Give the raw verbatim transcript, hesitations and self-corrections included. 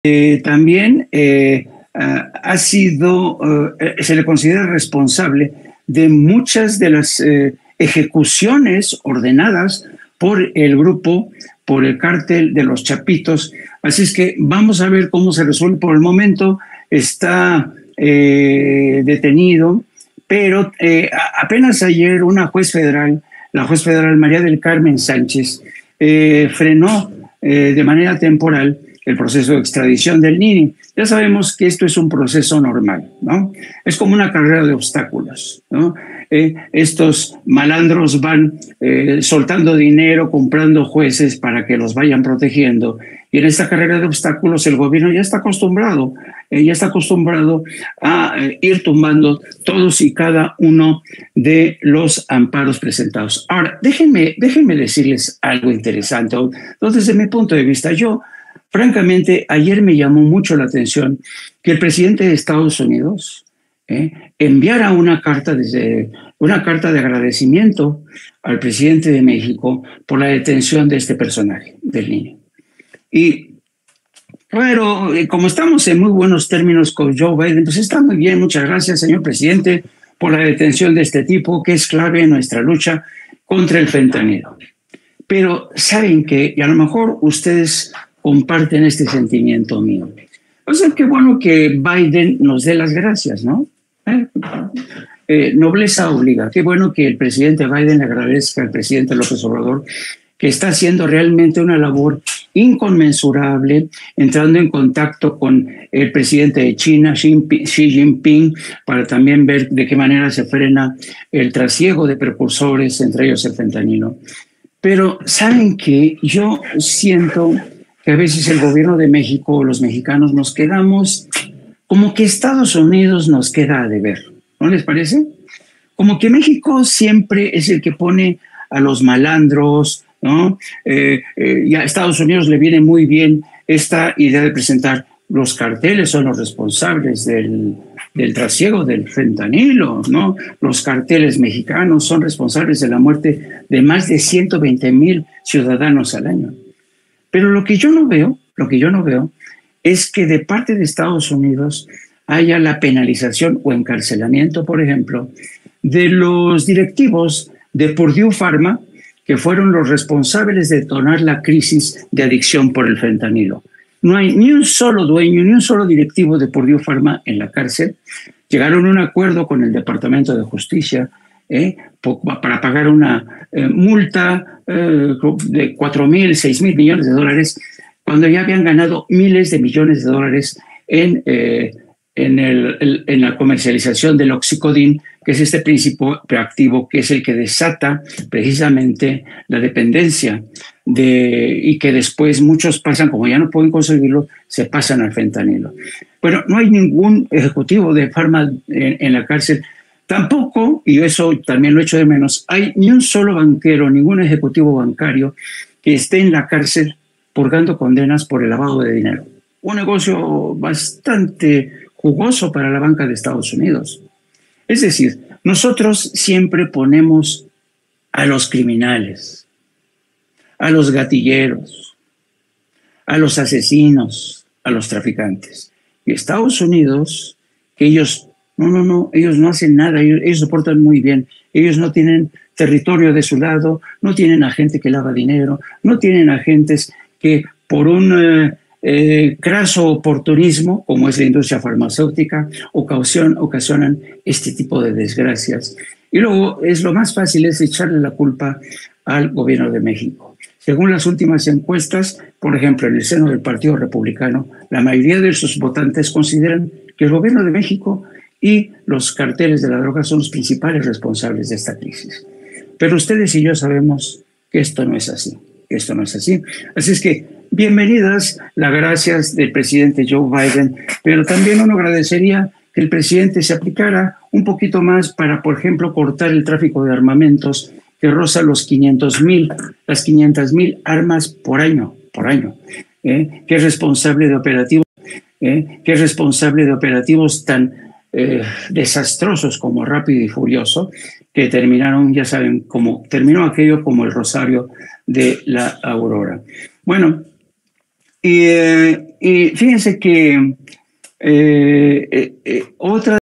Eh, también eh, ha, ha sido, eh, se le considera responsable de muchas de las eh, ejecuciones ordenadas por el grupo, por el cártel de los Chapitos. Así es que vamos a ver cómo se resuelve. Por el momento está eh, detenido, pero eh, apenas ayer una juez federal, la juez federal María del Carmen Sánchez, eh, frenó eh, de manera temporal el proceso de extradición del Nini. Ya sabemos que esto es un proceso normal, ¿no? Es como una carrera de obstáculos, ¿no? Eh, estos malandros van eh, soltando dinero, comprando jueces para que los vayan protegiendo. Y en esta carrera de obstáculos el gobierno ya está acostumbrado, eh, ya está acostumbrado a eh, ir tumbando todos y cada uno de los amparos presentados. Ahora, déjenme, déjenme decirles algo interesante. Entonces, desde mi punto de vista, yo francamente, ayer me llamó mucho la atención que el presidente de Estados Unidos eh, enviara una carta, desde, una carta de agradecimiento al presidente de México por la detención de este personaje, del niño. Y, pero como estamos en muy buenos términos con Joe Biden, pues está muy bien, muchas gracias, señor presidente, por la detención de este tipo, que es clave en nuestra lucha contra el fentanilo. Pero saben que, y a lo mejor ustedes comparten este sentimiento mío. O sea, qué bueno que Biden nos dé las gracias, ¿no? Eh, eh, nobleza obliga. Qué bueno que el presidente Biden le agradezca al presidente López Obrador, que está haciendo realmente una labor inconmensurable, entrando en contacto con el presidente de China, Xi Jinping, para también ver de qué manera se frena el trasiego de precursores, entre ellos el fentanilo. Pero, ¿saben qué? Yo siento que a veces el gobierno de México, los mexicanos, nos quedamos como que Estados Unidos nos queda a deber, ¿no les parece? Como que México siempre es el que pone a los malandros, ¿no? Eh, eh, y a Estados Unidos le viene muy bien esta idea de presentar los carteles son los responsables del, del trasiego del fentanilo, ¿no? Los carteles mexicanos son responsables de la muerte de más de ciento veinte mil ciudadanos al año. Pero lo que yo no veo, lo que yo no veo es que de parte de Estados Unidos haya la penalización o encarcelamiento, por ejemplo, de los directivos de Purdue Pharma, que fueron los responsables de detonar la crisis de adicción por el fentanilo. No hay ni un solo dueño, ni un solo directivo de Purdue Pharma en la cárcel. Llegaron a un acuerdo con el Departamento de Justicia eh, para pagar una eh, multa eh, de cuatro mil, seis mil millones de dólares, cuando ya habían ganado miles de millones de dólares en, eh, en, el, el, en la comercialización del oxicodín, que es este principio activo que es el que desata precisamente la dependencia de, y que después muchos pasan, como ya no pueden conseguirlo, se pasan al fentanilo. Bueno, no hay ningún ejecutivo de Pharma en, en la cárcel. Tampoco, y eso también lo echo de menos, hay ni un solo banquero, ningún ejecutivo bancario que esté en la cárcel purgando condenas por el lavado de dinero. Un negocio bastante jugoso para la banca de Estados Unidos. Es decir, nosotros siempre ponemos a los criminales, a los gatilleros, a los asesinos, a los traficantes. Y Estados Unidos, que ellos, no, no, no, ellos no hacen nada, ellos, ellos se portan muy bien, ellos no tienen territorio de su lado, no tienen a gente que lava dinero, no tienen agentes que por un eh, eh, craso oportunismo, como es la industria farmacéutica, ocasión, ocasionan este tipo de desgracias. Y luego es lo más fácil es echarle la culpa al gobierno de México. Según las últimas encuestas, por ejemplo, en el seno del Partido Republicano, la mayoría de sus votantes consideran que el gobierno de México y los carteles de la droga son los principales responsables de esta crisis. Pero ustedes y yo sabemos que esto no es así, que esto no es así. Así es que bienvenidas las gracias del presidente Joe Biden, pero también uno agradecería que el presidente se aplicara un poquito más para, por ejemplo, cortar el tráfico de armamentos que roza los quinientos mil, las quinientas mil armas por año, por año, ¿eh? que es responsable de operativos, ¿eh? que es responsable de operativos tan eh, desastrosos como Rápido y Furioso, que terminaron, ya saben, como terminó aquello como el Rosario de la Aurora. Bueno, Y, eh, y fíjense que eh,